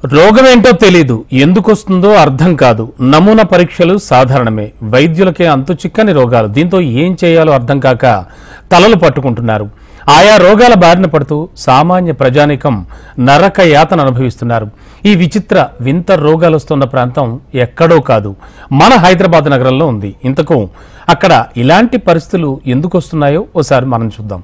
రోగం ఏంటో తెలీదు, ఎందుకు వస్తుందో అర్థం కాదు. నమూనా పరీక్షలు సాధారణమే, వైద్యులకే అంతుచిక్కని రోగాలు. దీంతో ఏం చేయాలో అర్థం కాక తలలు పట్టుకుంటున్నారు. ఆయా రోగాల బారిన పడుతూ సామాన్య ప్రజానీకం నరక యాతన అనుభవిస్తున్నారు. ఈ విచిత్ర వింత రోగాలు వస్తున్న ప్రాంతం ఎక్కడో కాదు, మన హైదరాబాద్ నగరంలో ఉంది. ఇంతకు అక్కడ ఇలాంటి పరిస్థితులు ఎందుకు వస్తున్నాయో ఓసారి మనం చూద్దాం.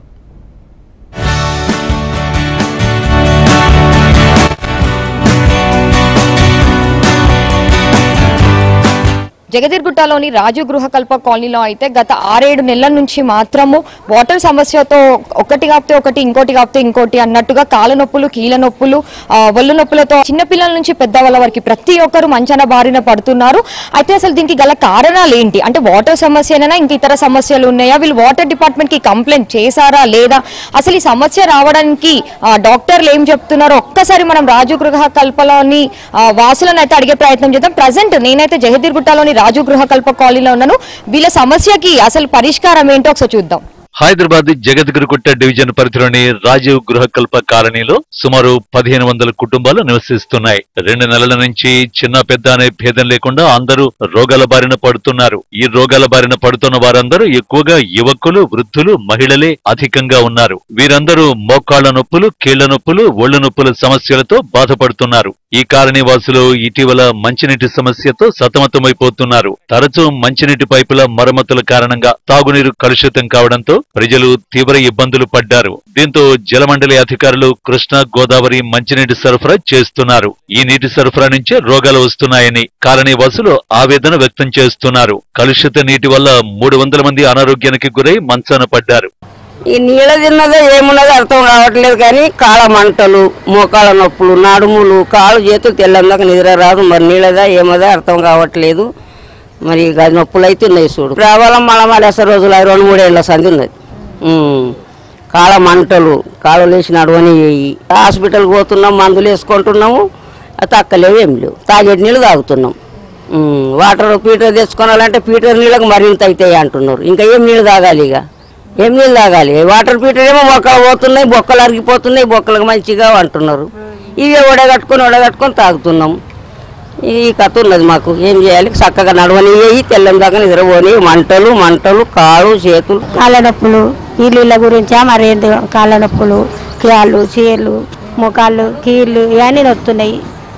జగదిర్గుట్టలోని రాజు గృహకల్ప కాలనీలో అయితే గత 6-7 నెలల నుంచి మాత్రము వాటర్ సమస్యతో ఒకటి కాపితే ఒకటి, ఇంకోటి కాపితే ఇంకోటి అన్నట్టుగా కాళ్ళ నొప్పులు, కీళ్ళ నొప్పులు, ఒళ్ళు నొప్పులతో చిన్నపిల్లల నుంచి పెద్దవాళ్ళ వరకు ప్రతి ఒక్కరు మంచాన బారిన పడుతున్నారు. అయితే అసలు దీనికి గల కారణాలు ఏంటి అంటే వాటర్ సమస్యనైనా ఇంక ఇతర సమస్యలు ఉన్నాయా, వీళ్ళు వాటర్ డిపార్ట్మెంట్ కి కంప్లైంట్ చేశారా లేదా, అసలు ఈ సమస్య రావడానికి డాక్టర్లు ఏం చెప్తున్నారో ఒక్కసారి మనం రాజు గృహకల్పలోని వాసులను అయితే అడిగే ప్రయత్నం చేద్దాం. ప్రజెంట్ నేనైతే జగదిర్గుట్టలోని రాజు గృహకల్ప కాలనీలో ఉన్నాను. వీళ్ళ సమస్యకి అసలు పరిష్కారం ఏంటో ఒకసారి చూద్దాం. హైదరాబాద్ జగద్గిరిగుట్ట డివిజన్ పరిధిలోని రాజీవ్ గృహకల్ప కాలనీలో సుమారు 1500 కుటుంబాలు నివసిస్తున్నాయి. 2 నెలల నుంచి చిన్న పెద్ద అనే భేదం లేకుండా అందరూ రోగాల బారిన పడుతున్నారు. ఈ రోగాల బారిన పడుతున్న వారందరూ ఎక్కువగా యువకులు, వృద్ధులు, మహిళలే అధికంగా ఉన్నారు. వీరందరూ మోకాళ్ల నొప్పులు, కీళ్ల నొప్పులు, ఒళ్ళు నొప్పుల సమస్యలతో బాధపడుతున్నారు. ఈ కాలనీ వాసులు ఇటీవల మంచినీటి సమస్యతో సతమతమైపోతున్నారు. తరచూ మంచినీటి పైపుల మరమ్మతుల కారణంగా తాగునీరు కలుషితం కావడంతో ప్రజలు తీవ్ర ఇబ్బందులు పడ్డారు. దీంతో జలమండలి అధికారులు కృష్ణా, గోదావరి మంచినీటి సరఫరా చేస్తున్నారు. ఈ నీటి సరఫరా నుంచే రోగాలు వస్తున్నాయని కాలనీ వాసులు ఆవేదన వ్యక్తం చేస్తున్నారు. కలుషిత నీటి వల్ల 300 మంది అనారోగ్యానికి గురై మంచాన పడ్డారు. ఈ నీళ్ళ తిన్నదో ఏమున్నదో అర్థం కావట్లేదు, కానీ కాళ్ళ మంటలు, మోకాళ్ళ నొప్పులు, నడుములు, కాళ్ళు చేతులు తెల్లందాక నిద్ర రాదు. మరి నీళ్ళదా ఏమదా అర్థం కావట్లేదు. మరి గది నొప్పులు అయితే ఉన్నాయి చూడు. రావాలం మళ్ళీ రోజులు 2-3 ఏళ్ళ సంది ఉన్నది. కాళ్ళ మంటలు, కాళ్ళు లేచి నడవని హాస్పిటల్కి పోతున్నాం, మందులు వేసుకుంటున్నాము, తక్కలేవు ఏం లేవు. తాగేటి నీళ్ళు తాగుతున్నాం. వాటర్ పీటర్ తెచ్చుకోవాలంటే పీటర్ నీళ్ళకి మరింత అవుతాయి అంటున్నారు. ఇంకా ఏం నీళ్ళు తాగాలి, ఇక ఏం నీళ్ళు తాగాలి? వాటర్ పీటర్ ఏమో మొక్కలు పోతున్నాయి, బొక్కలు అరిగిపోతున్నాయి, బొక్కలకు మంచిగా అంటున్నారు. ఇవే ఒడగట్టుకొని తాగుతున్నాం. ఈ కథ ఉన్నది మాకు. ఏం చేయాలి? చక్కగా నడవని తెల్లం దాకా నిద్రపోని మంటలు కాళ్ళు చేతులు. కాళ్ళ నొప్పులు ఇళ్ళ గురించా మరేంటి? కాళ్ళ నొప్పులు, కాళ్ళు, చీరలు, మొకాళ్ళు, కీళ్ళు ఇవన్నీ నొస్తున్నాయి.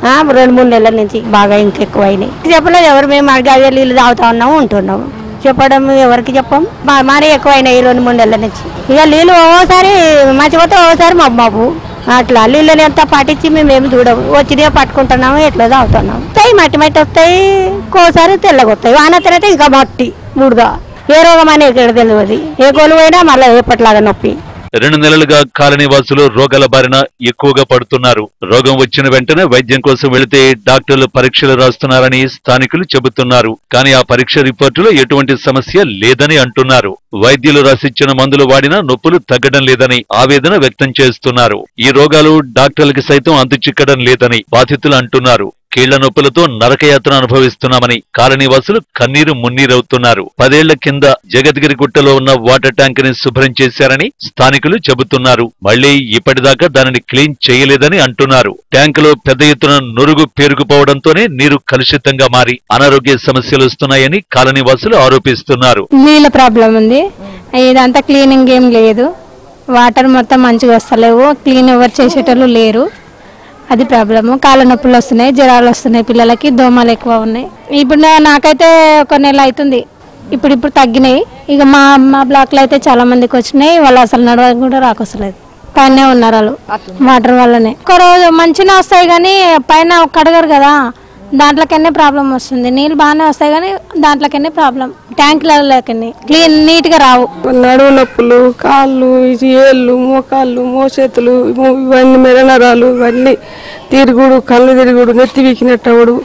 2-3 నెలల నుంచి బాగా ఇంకెక్కువ అయినాయి. చెప్పలేదు ఎవరు, మేము అడిగే నీళ్ళు తాగుతా ఉన్నాము, ఉంటున్నాము. చెప్పడం ఎవరికి చెప్పం, మరీ ఎక్కువైనాయి 2-3 నెలల నుంచి. ఇక నీళ్ళు ఓసారి మర్చిపోతే ఓసారి మబ్బు అట్లా నీళ్ళని అంతా పాటించి మేమేమి చూడము. వచ్చినా పట్టుకుంటున్నాము, ఎట్లా తాగుతున్నాము. మట్టి వస్తాయి, కోసారి తెల్లగొస్తాయి. వానతనైతే ఇంకా మట్టి బుడద. ఏ రోగం అని ఎక్కడ తెలియదు. ఏ గోలు పోయినా మళ్ళీ ఎప్పటిలాగా నొప్పి. 2 నెలలుగా కాలనీ వాసులు రోగాల బారిన ఎక్కువగా పడుతున్నారు. రోగం వచ్చిన వెంటనే వైద్యం కోసం వెళితే డాక్టర్లు పరీక్షలు రాస్తున్నారని స్థానికులు చెబుతున్నారు. కానీ ఆ పరీక్ష రిపోర్టులో ఎటువంటి సమస్య లేదని అంటున్నారు. వైద్యులు రాసిచ్చిన మందులు వాడినా నొప్పులు తగ్గడం లేదని ఆవేదన వ్యక్తం చేస్తున్నారు. ఈ రోగాలు డాక్టర్లకి సైతం అంతుచిక్కడం లేదని బాధితులు అంటున్నారు. కీళ్ల నొప్పులతో నరకయాత్ర అనుభవిస్తున్నామని కాలనీవాసులు కన్నీరు మున్నీరవుతున్నారు. 10 ఏళ్ల కింద జగద్గిరిగుట్టలో ఉన్న వాటర్ ట్యాంక్ ని శుభ్రం చేశారని స్థానికులు చెబుతున్నారు. మళ్లీ ఇప్పటిదాకా దానిని క్లీన్ చేయలేదని అంటున్నారు. ట్యాంకులో పెద్ద ఎత్తున నురుగు పేరుకుపోవడంతోనే నీరు కలుషితంగా మారి అనారోగ్య సమస్యలు వస్తున్నాయని కాలనీవాసులు ఆరోపిస్తున్నారు. నీళ్ళ ప్రాబ్లం ఉంది, ఇదంతా క్లీనింగ్ ఏం లేదు. వాటర్ మొత్తం మంచిగా వస్తలేవు, క్లీన్ ఎవరు చేసేటోళ్ళు లేరు. అది ప్రాబ్లము. కాళ్ళ నొప్పులు వస్తున్నాయి, జ్వరాలు వస్తున్నాయి, పిల్లలకి దోమలు ఎక్కువ ఉన్నాయి. ఇప్పుడు నాకైతే 1 నెల అవుతుంది, ఇప్పుడు తగ్గినాయి. ఇక మా బ్లాక్లో అయితే చాలా మందికి వచ్చినాయి. వాళ్ళు అసలు నడవడానికి కూడా రాకొస్తలేదు, పైన ఉన్నారు వాళ్ళు వాటర్ వల్లనే. ఒక రోజు మంచిగా వస్తాయి కానీ పైన కడగరు కదా, దాంట్లోకనే ప్రాబ్లం వస్తుంది. నీళ్ళు బాగానే వస్తాయి కానీ దాంట్లోకనే ప్రాబ్లం. ట్యాంకులకనే క్లీన్ నీట్గా రావు. నడువు నొప్పులు, కాళ్ళు, ఏళ్ళు, మోకాళ్ళు, మోచేతులు, ఇవన్నీ మెరనరాలు, ఇవన్నీ తిరుగుడు, కళ్ళు తిరుగుడు, నెత్తి వీకినట్టవుడు,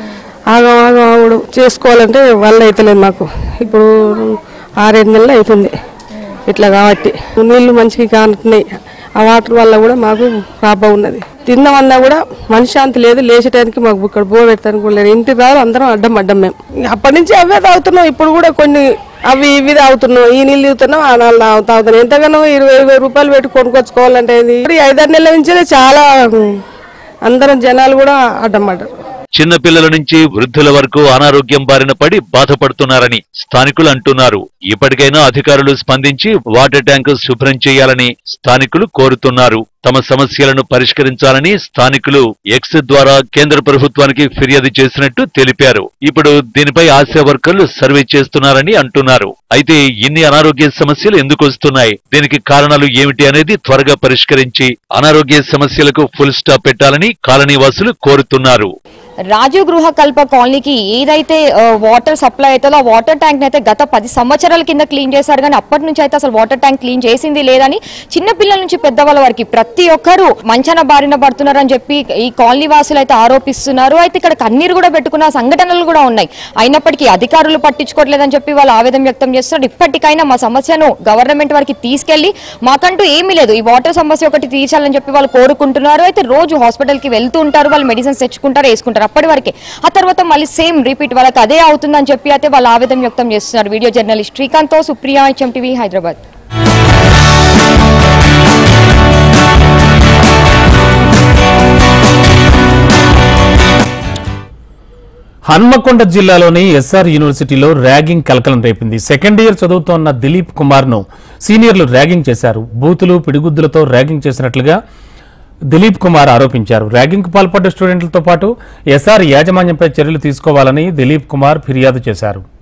ఆగం చేసుకోవాలంటే వల్ల అవుతలేదు మాకు. ఇప్పుడు 6-7 నెలలు అవుతుంది ఇట్లా కాబట్టి. నీళ్లు మంచిగా కానుతున్నాయి. ఆ వాటర్ వల్ల కూడా మాకు ప్రాబ్లం ఉన్నది. తిన్నవన్నా కూడా మనశ్శాంతి లేదు. లేచడానికి మాకు ఇక్కడ బో పెడతానికి కూడా లేదు. ఇంటికి రాదు, అందరం అడ్డం మేము. అప్పటి నుంచి అవే తాగుతున్నాం. ఇప్పుడు కూడా కొన్ని అవి ఇవి తాగుతున్నాం. ఈ నీళ్ళు తాగుతున్నాం, ఆ నాళ్ళు తాగుతున్నాం. ఎంతగానో 20,000 రూపాయలు పెట్టి కొనుక్కొచ్చుకోవాలంటే 5-6 నెలల నుంచే చాలా అందరం జనాలు కూడా అడ్డమడ్డారు. చిన్న పిల్లల నుంచి వృద్ధుల వరకు అనారోగ్యం బారిన పడి బాధపడుతున్నారని స్థానికులు అంటున్నారు. ఇప్పటికైనా అధికారులు స్పందించి వాటర్ ట్యాంకు శుభ్రం చేయాలని స్థానికులు కోరుతున్నారు. తమ సమస్యలను పరిష్కరించాలని స్థానికులు ఎక్స్ ద్వారా కేంద్ర ప్రభుత్వానికి ఫిర్యాదు చేసినట్టు తెలిపారు. ఇప్పుడు దీనిపై ఆశా వర్కర్లు సర్వే చేస్తున్నారని అంటున్నారు. అయితే ఇన్ని అనారోగ్య సమస్యలు ఎందుకు వస్తున్నాయి, దీనికి కారణాలు ఏమిటి అనేది త్వరగా పరిష్కరించి అనారోగ్య సమస్యలకు ఫుల్ స్టాప్ పెట్టాలని కాలనీవాసులు కోరుతున్నారు. రాజీవ్ గృహ కల్ప కాలనీకి ఏదైతే వాటర్ సప్లై అవుతుందో ఆ వాటర్ ట్యాంక్ అయితే గత 10 సంవత్సరాల కింద క్లీన్ చేశారు, కానీ అప్పటి నుంచి అయితే అసలు వాటర్ ట్యాంక్ క్లీన్ చేసింది లేదని చిన్న పిల్లల నుంచి పెద్దవాళ్ళ వరకు ప్రతి ఒక్కరు మంచాన బారిన పడుతున్నారని చెప్పి ఈ కాలనీ వాసులు అయితే ఆరోపిస్తున్నారు. అయితే ఇక్కడ కన్నీరు కూడా పెట్టుకున్న సంఘటనలు కూడా ఉన్నాయి. అయినప్పటికీ అధికారులు పట్టించుకోవట్లేదని చెప్పి వాళ్ళు ఆవేదన వ్యక్తం చేస్తున్నారు. ఇప్పటికైనా మా సమస్యను గవర్నమెంట్ వారికి తీసుకెళ్లి మాకంటూ ఏమీ లేదు, ఈ వాటర్ సమస్య ఒకటి తీర్చాలని చెప్పి వాళ్ళు కోరుకుంటున్నారు. అయితే రోజు హాస్పిటల్కి వెళ్తూ ఉంటారు, వాళ్ళు మెడిసిన్స్ తెచ్చుకుంటారు, వేసుకుంటారు. అప్పటి వరకే, ఆ తర్వాత మళ్ళీ సేమ్ రిపీట్ వాళ్ళకి అదే అవుతుందని చెప్పి అయితే వాళ్ళు ఆవేదన వ్యక్తం చేస్తున్నారు. వీడియో జర్నలిస్ట్ శ్రీకాంత్తో సుప్రియా, HMTV, హైదరాబాద్. హన్మకొండ జిల్లాలోని ఎస్ఆర్ యూనివర్సిటీలో ర్యాగింగ్ కలకలం రేపింది. సెకండ్ ఇయర్ చదువుతోన్న దిలీప్ కుమార్ ను సీనియర్లు ర్యాగింగ్ చేశారు. బూతులు పిడిగుద్దులతో ర్యాగింగ్ చేసినట్లుగా దిలీప్ కుమార్ ఆరోపించారు. ర్యాగింగ్ కు పాల్పడ్డ స్టూడెంట్లతో పాటు ఎస్ఆర్ యాజమాన్యంపై చర్యలు తీసుకోవాలని దిలీప్ కుమార్ ఫిర్యాదు చేశారు.